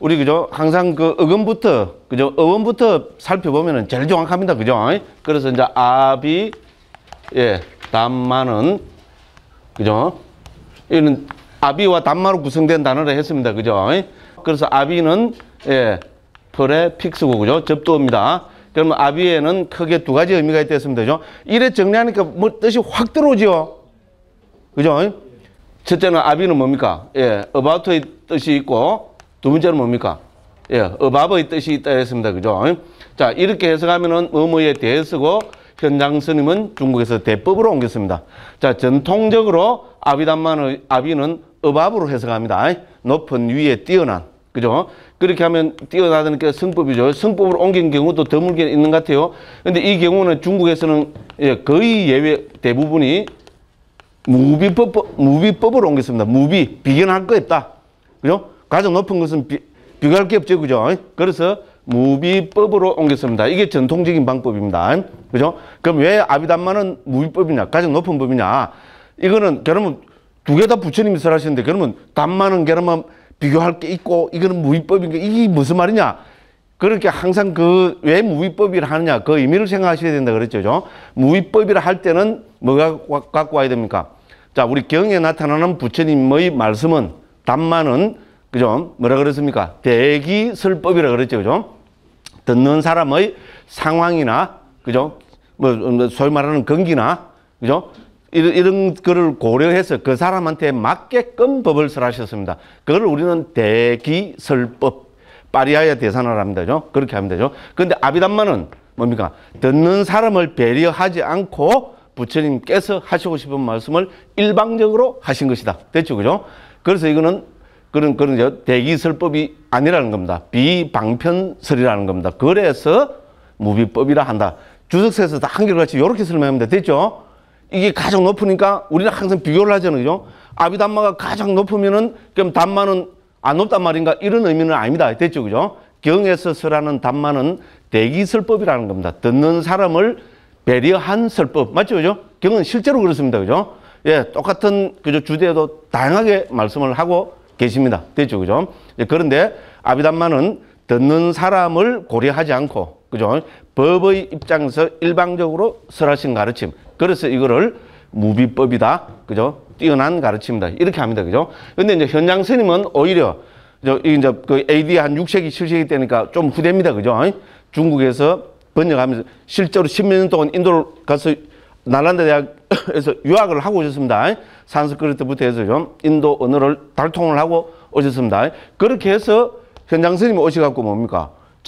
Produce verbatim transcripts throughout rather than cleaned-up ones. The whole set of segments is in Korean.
우리 그죠? 항상 그 어근부터 그죠? 어원부터 살펴보면은 제일 정확합니다. 그죠? 그래서 이제 아비 예, 담마는 그죠? 이는 아비와 담마로 구성된 단어를 했습니다. 그죠? 그래서 아비는 예, 프레픽스고 그죠? 접두어입니다. 그러면 아비에는 크게 두 가지 의미가 있다 했습니다. 그죠? 이래 정리하니까 뭐 뜻이 확 들어오죠. 그죠? 첫째는 아비는 뭡니까? 예, about의 뜻이 있고 두 번째는 뭡니까? 예, above의 뜻이 있다 했습니다. 그죠? 자, 이렇게 해석하면은 뭐뭐에 대해서고 현장 스님은 중국에서 대법으로 옮겼습니다. 자, 전통적으로 아비담만의 아비는 above로 해석합니다. 높은 위에 뛰어난. 그죠? 그렇게 하면 뛰어나다는 게 성법이죠. 성법으로 옮긴 경우도 드물게 있는 것 같아요. 근데 이 경우는 중국에서는 예, 거의 예외 대부분이 무비법, 무비법으로 옮겼습니다. 무비, 비견할 거 없다. 그죠? 가장 높은 것은 비, 비교할 게 없죠. 그죠? 그래서 무비법으로 옮겼습니다. 이게 전통적인 방법입니다. 그죠? 그럼 왜 아비담마는 무비법이냐? 가장 높은 법이냐? 이거는, 그러면 두 개 다 부처님이 설하시는데, 그러면 담마는 그러면 비교할 게 있고, 이거는 무비법인가? 이게 무슨 말이냐? 그렇게 항상 그, 왜 무비법이라 하느냐? 그 의미를 생각하셔야 된다 그랬죠. 무비법이라 할 때는 뭐가 갖고 와야 됩니까? 자, 우리 경에 나타나는 부처님의 말씀은, 담마는, 그죠? 뭐라 그랬습니까? 대기설법이라 그랬죠. 그죠? 듣는 사람의 상황이나, 그죠? 뭐, 소위 말하는 건기나, 그죠? 이런, 이런 거를 고려해서 그 사람한테 맞게끔 법을 설하셨습니다. 그걸 우리는 대기설법, 파리아야 대산을 합니다. 그죠? 그렇게 하면 되죠. 근데 아비담마는 뭡니까? 듣는 사람을 배려하지 않고 부처님께서 하시고 싶은 말씀을 일방적으로 하신 것이다. 됐죠? 그죠? 그래서 이거는 그런, 그런 대기설법이 아니라는 겁니다. 비방편설이라는 겁니다. 그래서 무비법이라 한다. 주석서에서 다 한결같이 이렇게 설명합니다. 됐죠? 이게 가장 높으니까 우리는 항상 비교를 하잖아요. 그죠? 아비담마가 가장 높으면은 그럼 담마는 안 높단 말인가? 이런 의미는 아닙니다. 됐죠? 그죠? 경에서 설하는 담마는 대기설법이라는 겁니다. 듣는 사람을 배려한 설법. 맞죠? 그죠? 경은 실제로 그렇습니다. 그죠? 예, 똑같은 그죠? 주제에도 다양하게 말씀을 하고 계십니다. 됐죠? 그죠? 예, 그런데 아비담마는 듣는 사람을 고려하지 않고, 그죠? 법의 입장에서 일방적으로 설하신 가르침. 그래서 이거를 무비법이다. 그죠? 뛰어난 가르침이다. 이렇게 합니다. 그죠? 근데 이제 현장 스님은 오히려, 저, 이제 그 에이디 한 육 세기, 칠 세기 때니까 좀 후대입니다. 그죠? 중국에서 번역하면서 실제로 십몇 년 동안 인도를 가서 나란다 대학에서 유학을 하고 오셨습니다. 산스크리트부터 해서 좀 인도 언어를 달통을 하고 오셨습니다. 그렇게 해서 현장 스님이 오셔갖고 뭡니까?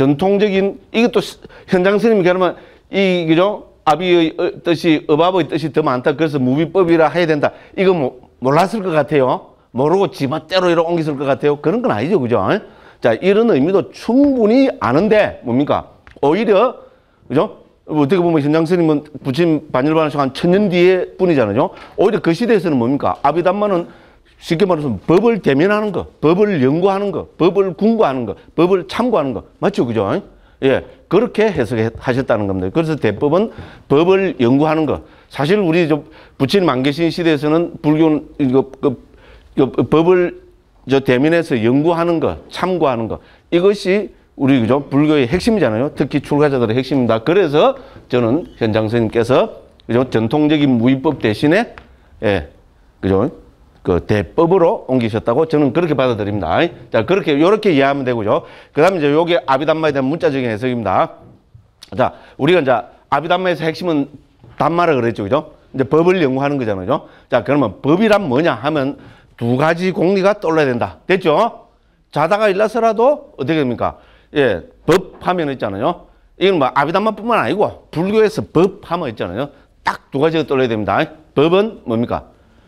전통적인, 이것도 현장 스님이 그러면 이, 그죠? 아비의 뜻이, 어바의 뜻이 더 많다. 그래서 무비법이라 해야 된다. 이거 뭐, 몰랐을 것 같아요. 모르고 지멋대로 이렇게 옮겼을 것 같아요. 그런 건 아니죠. 그죠? 자, 이런 의미도 충분히 아는데, 뭡니까? 오히려, 그죠? 어떻게 보면 현장 스님은 부처님 반일반하시고 한 천년 뒤에 뿐이잖아요. 오히려 그 시대에서는 뭡니까? 아비담마는 쉽게 말해서 법을 대면하는 거, 법을 연구하는 거, 법을 궁구하는 거, 법을 참고하는 거. 맞죠? 그죠? 예. 그렇게 해석하셨다는 겁니다. 그래서 대법은 법을 연구하는 거. 사실 우리 저 부처님 안 계신 시대에서는 불교는 이거, 그, 그 법을 저 대면해서 연구하는 거, 참고하는 거. 이것이 우리 그죠? 불교의 핵심이잖아요. 특히 출가자들의 핵심입니다. 그래서 저는 현장 스님께서 그죠? 전통적인 무위법 대신에 예. 그죠? 그 대법으로 옮기셨다고 저는 그렇게 받아들입니다. 자, 그렇게 요렇게 이해하면 되고요. 그다음에 이제 요게 아비담마에 대한 문자적인 해석입니다. 자, 우리가 이제 아비담마에서 핵심은 담마라 그랬죠. 그죠? 이제 법을 연구하는 거잖아요. 자, 그러면 법이란 뭐냐 하면 두 가지 공리가 떠올라야 된다. 됐죠? 자다가 일어서라도 어떻게 됩니까? 예, 법 하면 있잖아요. 이건 뭐 아비담마뿐만 아니고 불교에서 법 하면 있잖아요. 딱 두 가지가 떠올라야 됩니다. 법은 뭡니까?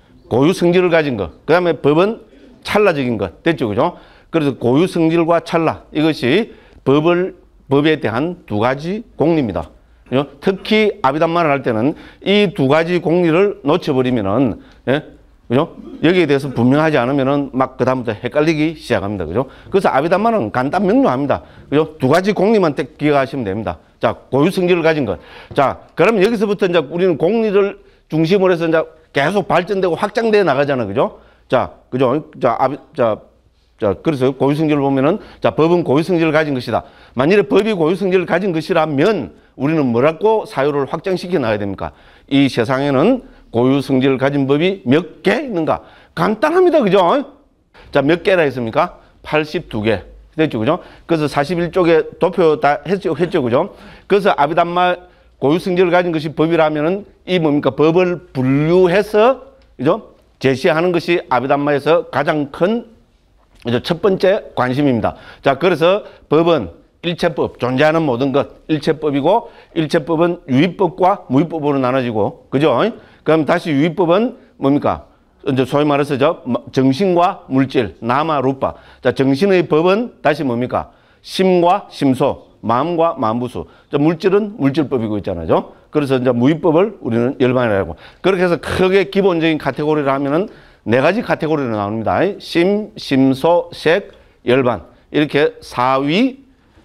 고유 성질을 가진 것. 그 다음에 법은 찰나적인 것. 됐죠? 그죠? 그래서 고유 성질과 찰나. 이것이 법을, 법에 대한 두 가지 공리입니다. 그죠? 특히 아비담마를 할 때는 이 두 가지 공리를 놓쳐버리면은, 예? 그죠? 여기에 대해서 분명하지 않으면은 막 그다음부터 헷갈리기 시작합니다. 그죠? 그래서 아비담마는 간단 명료합니다. 그죠? 두 가지 공리만 딱 기억하시면 됩니다. 자, 고유 성질을 가진 것. 자, 그럼 여기서부터 이제 우리는 공리를 중심으로 해서 이제 계속 발전되고 확장되어 나가잖아요. 그죠? 자, 그죠? 자, 아비, 자, 자, 그래서 고유성질을 보면은, 자, 법은 고유성질을 가진 것이다. 만일에 법이 고유성질을 가진 것이라면 우리는 뭐라고 사유를 확정시켜 놔야 됩니까? 이 세상에는 고유성질을 가진 법이 몇 개 있는가? 간단합니다. 그죠? 자, 몇 개라 했습니까? 팔십이 개. 됐죠. 그죠? 그래서 사십일 쪽에 도표 다 했죠. 했죠. 그죠? 그래서 아비담마 고유성질을 가진 것이 법이라면은 이 뭡니까? 법을 분류해서, 그죠? 제시하는 것이 아비담마에서 가장 큰 첫 번째 관심입니다. 자, 그래서 법은 일체법, 존재하는 모든 것, 일체법이고, 일체법은 유의법과 무의법으로 나눠지고, 그죠? 그럼 다시 유의법은 뭡니까? 이제 소위 말해서 저 정신과 물질, 나마, 루파. 자, 정신의 법은 다시 뭡니까? 심과 심소, 마음과 마음부수. 자, 물질은 물질법이고 있잖아요. 그래서 이제 무의법을 우리는 열반이라고. 그렇게 해서 크게 기본적인 카테고리를 하면은 네 가지 카테고리로 나옵니다. 심, 심소, 색, 열반. 이렇게 사위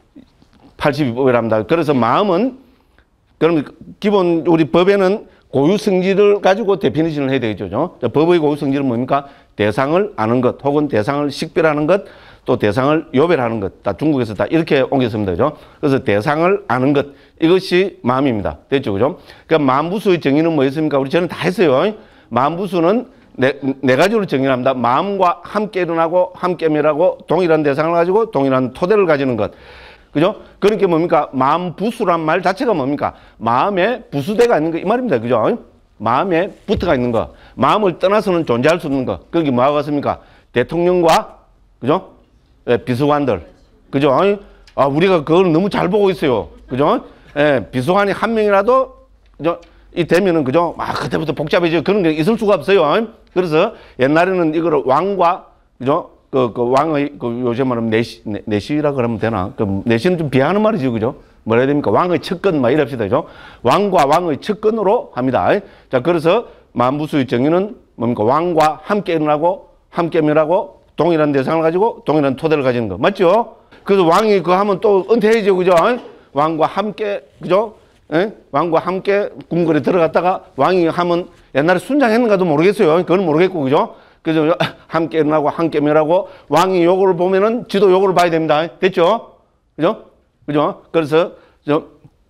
팔십이 법이랍니다. 그래서 마음은, 그럼 기본 우리 법에는 고유성질을 가지고 데피니션을 해야 되겠죠. 법의 고유성질은 뭡니까? 대상을 아는 것, 혹은 대상을 식별하는 것, 또 대상을 요별하는 것. 다 중국에서 다 이렇게 옮겼습니다. 그죠? 그래서 대상을 아는 것. 이것이 마음입니다. 됐죠? 그죠? 그러니까 마음부수의 정의는 뭐였습니까? 우리 저는 다 했어요. 마음부수는 네, 네 가지로 정의합니다. 마음과 함께 일어나고, 함께 멸하고, 동일한 대상을 가지고, 동일한 토대를 가지는 것. 그죠? 그러니까 뭡니까? 마음 부수란 말 자체가 뭡니까? 마음에 부수대가 있는 거, 이 말입니다. 그죠? 마음에 부트가 있는 거. 마음을 떠나서는 존재할 수 없는 거. 그게 뭐하고 같습니까? 대통령과, 그죠? 예, 비서관들. 그죠? 아, 우리가 그걸 너무 잘 보고 있어요. 그죠? 예, 비서관이 한 명이라도, 그죠? 이 되면은, 그죠? 막 그때부터 복잡해지고 그런 게 있을 수가 없어요. 그래서 옛날에는 이거를 왕과, 그죠? 그, 그 왕의, 그 요즘 말하면 내시, 내, 내시라 그러면 되나? 그 내시는 좀 비하하는 말이죠. 그죠? 뭐라 해야 됩니까? 왕의 척근, 막 이럽시다. 그죠? 왕과 왕의 척근으로 합니다. 자, 그래서 만부수의 정의는 뭡니까? 왕과 함께 일어나고, 함께 멸하고, 동일한 대상을 가지고, 동일한 토대를 가지는 거. 맞죠? 그래서 왕이 그거 하면 또 은퇴해야죠. 그죠? 왕과 함께, 그죠? 에? 왕과 함께 궁궐에 들어갔다가 왕이 하면 옛날에 순장했는가도 모르겠어요. 그건 모르겠고, 그죠? 그래서 함께 일어나고 함께 멸하고 왕이 요거를 보면은 지도 요거를 봐야 됩니다. 됐죠? 그죠? 그죠? 그래서 저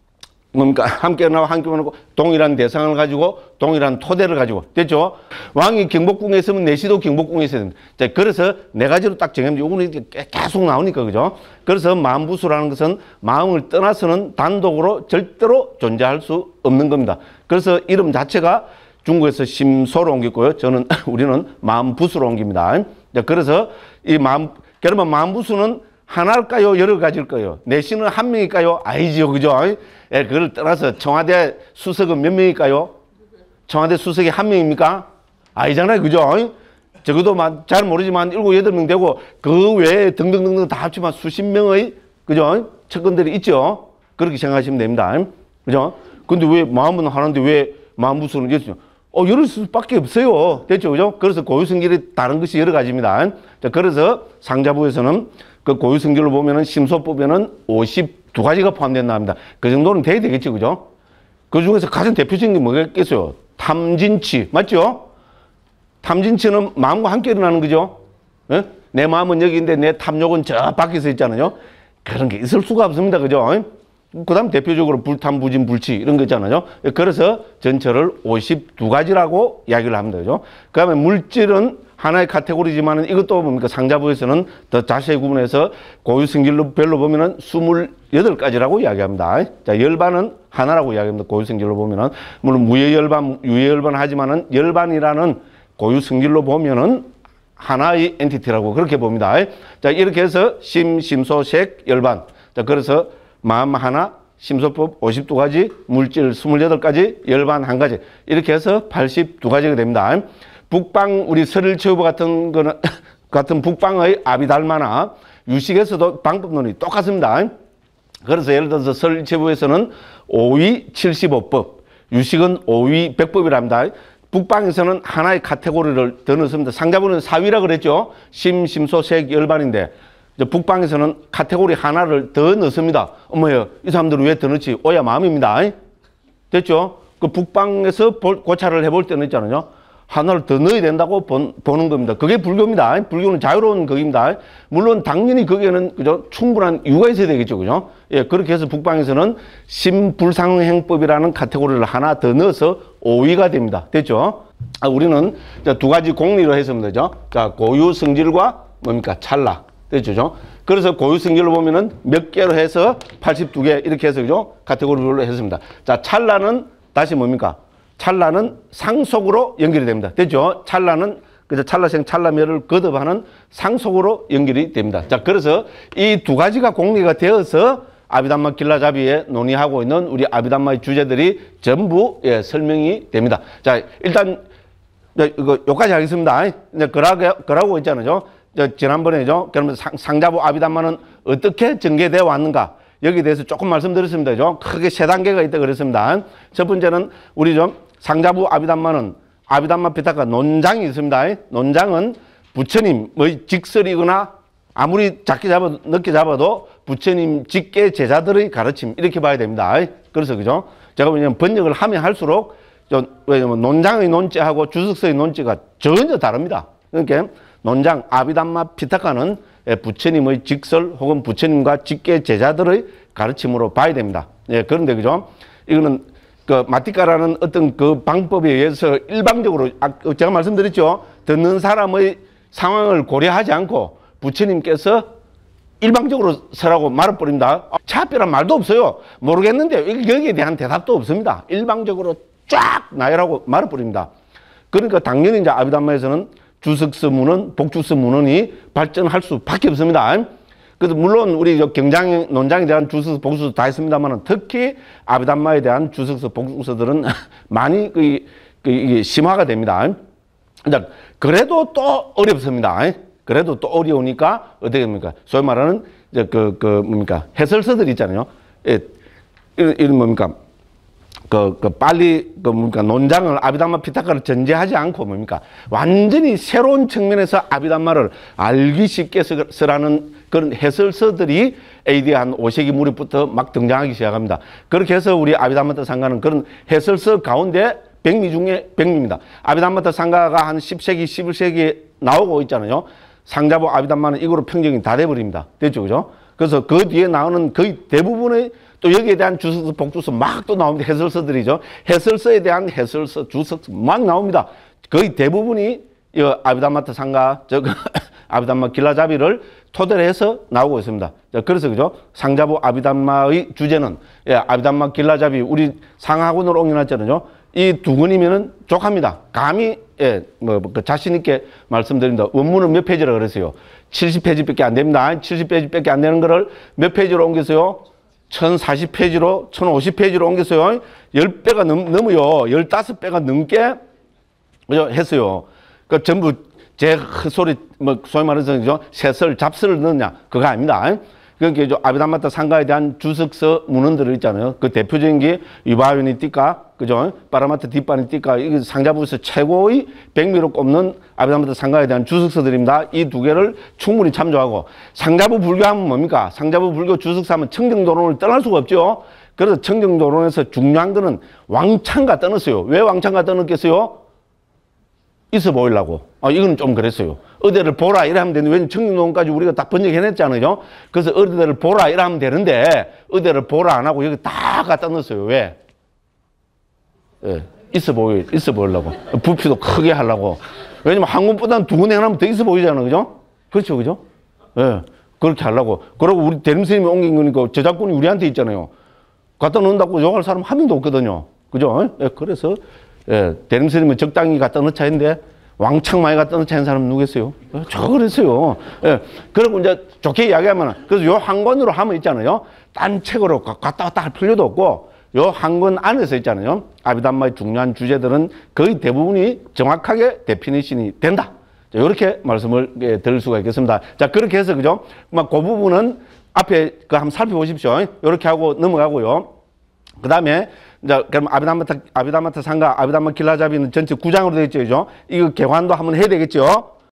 뭡니까? 함께 일어나고 함께 멸하고 동일한 대상을 가지고 동일한 토대를 가지고. 됐죠? 왕이 경복궁에 있으면 내시도 경복궁에 있어야 됩니다. 자, 그래서 네 가지로 딱 정해면 요거는 계속 나오니까, 그죠? 그래서 마음부수라는 것은 마음을 떠나서는 단독으로 절대로 존재할 수 없는 겁니다. 그래서 이름 자체가 중국에서 심소로 옮겼고요. 저는, 우리는 마음부수로 옮깁니다. 자, 그래서 이 마음, 그러면 마음부수는 하나일까요? 여러 가지일까요? 내시는 한 명일까요? 아니죠. 그죠? 예, 그걸 떠나서 청와대 수석은 몇 명일까요? 청와대 수석이 한 명입니까? 아니잖아요. 그죠? 적어도 잘 모르지만 일곱, 여덟 명 되고 그 외에 등등등등 다 합치면 수십 명의, 그죠? 측근들이 있죠. 그렇게 생각하시면 됩니다. 그죠? 근데 왜 마음은 하나인데 왜 마음부수는 있죠? 어, 여러 수밖에 없어요. 됐죠? 그죠? 그래서 고유성질이 다른 것이 여러 가지입니다. 자, 그래서 상자부에서는 그 고유성질을 보면은 심소법에는 오십이 가지가 포함된다 합니다. 그 정도는 돼야 되겠죠. 그죠? 그 중에서 가장 대표적인 게 뭐겠어요? 탐진치. 맞죠? 탐진치는 마음과 함께 일어나는 거죠. 예? 내 마음은 여기인데 내 탐욕은 저 밖에서 있잖아요. 그런 게 있을 수가 없습니다. 그죠? 그 다음 대표적으로 불탐, 부진, 불치 이런 거 있잖아요. 그래서 전체를 오십이 가지라고 이야기를 합니다. 그죠? 그 다음에 물질은 하나의 카테고리지만은 이것도 뭡니까? 상자부에서는 더 자세히 구분해서 고유성질로 별로 보면은 이십팔 가지라고 이야기합니다. 자, 열반은 하나라고 이야기합니다. 고유성질로 보면은. 물론 무예열반, 유예열반 하지만은 열반이라는 고유성질로 보면은 하나의 엔티티라고 그렇게 봅니다. 자, 이렇게 해서 심, 심소, 색, 열반. 자, 그래서 마음 하나, 심소법 오십이 가지, 물질 이십팔 가지, 열반 한 가지. 이렇게 해서 팔십이 가지가 됩니다. 북방, 우리 설일체후부 같은 거는, 같은 북방의 아비달마나 유식에서도 방법론이 똑같습니다. 그래서 예를 들어서 설일체후부에서는 오위 칠십오 법, 유식은 오위 백 법이랍니다. 북방에서는 하나의 카테고리를 더 넣습니다. 상자부는 사위라 그랬죠. 심, 심소, 색, 열반인데. 북방에서는 카테고리 하나를 더 넣습니다. 어머요, 이 사람들은 왜 더 넣지? 오야 마음입니다. 됐죠? 그 북방에서 고찰을 해볼 때는 있잖아요. 하나를 더 넣어야 된다고 본, 보는 겁니다. 그게 불교입니다. 불교는 자유로운 거기입니다. 물론 당연히 거기에는 그죠 충분한 이유가 있어야 되겠죠, 그죠? 예, 그렇게 해서 북방에서는 심불상행법이라는 카테고리를 하나 더 넣어서 오 위가 됩니다. 됐죠? 아, 우리는 두 가지 공리로 했으면 되죠. 자, 고유 성질과 뭡니까 찰나. 됐죠? 그래서 고유 성질로 보면은 몇 개로 해서 팔십이 개 이렇게 해서 그죠 카테고리별로 했습니다. 자, 찰나는 다시 뭡니까? 찰나는 상속으로 연결이 됩니다. 됐죠? 찰나는 그저 찰나생 찰나멸을 거듭하는 상속으로 연결이 됩니다. 자, 그래서 이 두 가지가 공리가 되어서 아비담마 길라잡이에 논의하고 있는 우리 아비담마의 주제들이 전부 예, 설명이 됩니다. 자, 일단 이거 여기까지 하겠습니다. 이제 그라고 그라고 있잖아요. 저 지난번에죠. 그러면 상, 상자부 아비담마는 어떻게 전개되어 왔는가? 여기에 대해서 조금 말씀드렸습니다. 죠. 크게 세 단계가 있다 그랬습니다. 첫 번째는 우리 좀 상자부 아비담마는 아비담마 피타카 논장이 있습니다. 논장은 부처님의 직설이거나 아무리 작게 잡아도 늦게 잡아도 부처님 직계 제자들의 가르침 이렇게 봐야 됩니다. 그래서 그죠? 제가 왜냐면 번역을 하면 할수록 좀 왜냐면 논장의 논자하고 주석서의 논자가 전혀 다릅니다. 그러니까 논장 아비담마 피타카는 부처님의 직설 혹은 부처님과 직계 제자들의 가르침으로 봐야 됩니다. 예, 그런데 그죠? 이거는 그 마티카라는 어떤 그 방법에 의해서 일방적으로 제가 말씀드렸죠. 듣는 사람의 상황을 고려하지 않고 부처님께서 일방적으로 서라고 말해버립니다. 차별한 말도 없어요. 모르겠는데 여기에 대한 대답도 없습니다. 일방적으로 쫙 나열하고 말해버립니다. 그러니까 당연히 이제 아비담마에서는 주석서 문헌, 복주서 문헌이 발전할 수밖에 없습니다. 그래서 물론 우리 경장 논장에 대한 주석서, 복주서 다 있습니다만 특히 아비담마에 대한 주석서, 복주서들은 많이 그, 그, 이게 심화가 됩니다. 그래도 또 어렵습니다. 그래도 또 어려우니까 어떻게 됩니까? 소위 말하는 이제 그, 그 뭡니까 해설서들 있잖아요. 예, 이런, 이런 뭡니까? 그, 그 빨리 그 뭡니까 논장을 아비담마 피타카를 전제하지 않고 뭡니까 완전히 새로운 측면에서 아비담마를 알기 쉽게 쓰라는 그런 해설서들이 에이디 한 오 세기 무렵부터 막 등장하기 시작합니다. 그렇게 해서 우리 아비담마타 상가는 그런 해설서 가운데 백미 중에 백미입니다. 아비담마타 상가가 한 십 세기, 십일 세기에 나오고 있잖아요. 상자부 아비담마는 이거로 평정이 다 돼버립니다. 됐죠, 그죠? 그래서 그 뒤에 나오는 거의 대부분의 또 여기에 대한 주석서, 복주서 막 또 나옵니다. 해설서들이죠. 해설서에 대한 해설서, 주석서 막 나옵니다. 거의 대부분이 이 아비담마타 상가, 저 아비담마 길라잡이를 토대로 해서 나오고 있습니다. 그래서 그죠? 상자부 아비담마의 주제는 예, 아비담마 길라잡이 우리 상하군으로 옮겨놨잖아요. 이 두 권이면은 족합니다. 감히 예, 뭐, 그 자신 있게 말씀드립니다. 원문은 몇 페이지라 그랬어요? 칠십 페이지밖에 안 됩니다. 칠십 페이지밖에 안 되는 거를 몇 페이지로 옮겼어요? 천사십 페이지로, 천오십 페이지로 옮겼어요. 십 배가 넘, 넘어요. 십오 배가 넘게 그죠? 했어요. 그 전부 제 헛소리, 뭐, 소위 말해서, 그죠? 세설, 잡설을 넣느냐? 그거 아닙니다. 그러니까 아비담마타 상가에 대한 주석서 문헌들을 있잖아요. 그 대표적인 게 유바요니 띠까, 그죠? 파라마타 뒷바니 띠까, 이게 상자부에서 최고의 백미로 꼽는 아비담마타 상가에 대한 주석서들입니다. 이 두 개를 충분히 참조하고, 상자부 불교하면 뭡니까? 상자부 불교 주석서 하면 청정도론을 떠날 수가 없죠. 그래서 청정도론에서 중요한 거는 왕창가 떠났어요. 왜 왕창가 떠났겠어요? 있어 보이려고. 아, 이거는 좀 그랬어요. 어디를 보라 이러면 되는데, 왜냐면 청정도론까지 우리가 딱 번역해냈잖아요. 그래서 어디를 보라 이러면 되는데, 어디를 보라 안 하고 여기 다 갖다 넣었어요. 왜? 예, 있어 보이, 있어 보이려고. 부피도 크게 하려고. 왜냐면 한국보다는 두 군데 하면 더 있어 보이잖아요. 그죠? 그렇죠, 그죠? 예, 그렇게 하려고. 그리고 우리 대림스님이 옮긴 거니까 저작권이 우리한테 있잖아요. 갖다 넣는다고 욕할 사람 한 명도 없거든요. 그죠? 예, 그래서, 예, 대림스님은 적당히 갖다 넣자 했는데, 왕창 많이 갖다 넣자 하는 사람 누구겠어요? 저 그랬어요. 예. 그리고 이제 좋게 이야기하면, 그래서 요 한 권으로 하면 있잖아요. 딴 책으로 갖다 왔다 할 필요도 없고, 요 한 권 안에서 있잖아요. 아비담마의 중요한 주제들은 거의 대부분이 정확하게 데피니션이 된다. 자, 이렇게 말씀을 드릴 수가 있겠습니다. 자, 그렇게 해서, 그죠? 막 그 부분은 앞에 그 한번 살펴보십시오. 이렇게 하고 넘어가고요. 그 다음에, 자, 그럼 아비담마타, 아비담마타 상가, 아비담마 길라잡이는 전체 구 장으로 되어 있죠. 그죠? 이거 개관도 한번 해야 되겠죠?